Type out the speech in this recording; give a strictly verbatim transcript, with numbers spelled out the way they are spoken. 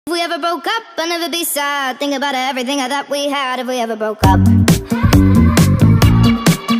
If we ever broke up, I'd never be sad. Think about everything I thought we had if we ever broke up.